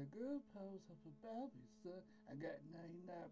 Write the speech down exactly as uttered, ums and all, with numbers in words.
a good pose up a baby, son. I got ninety-nine